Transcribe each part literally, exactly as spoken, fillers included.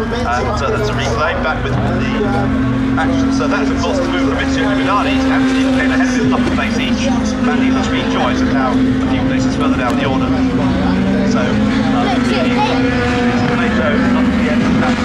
And uh, that's a replay back with the action. So that's of course the move from Giovanardi, and he came ahead with half a place each. That leaves us three choice and now a few places further down the order. So, uh, Plato up to the end of that.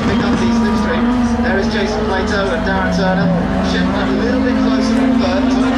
Plato and Darren Turner, Shepard a little bit closer in third.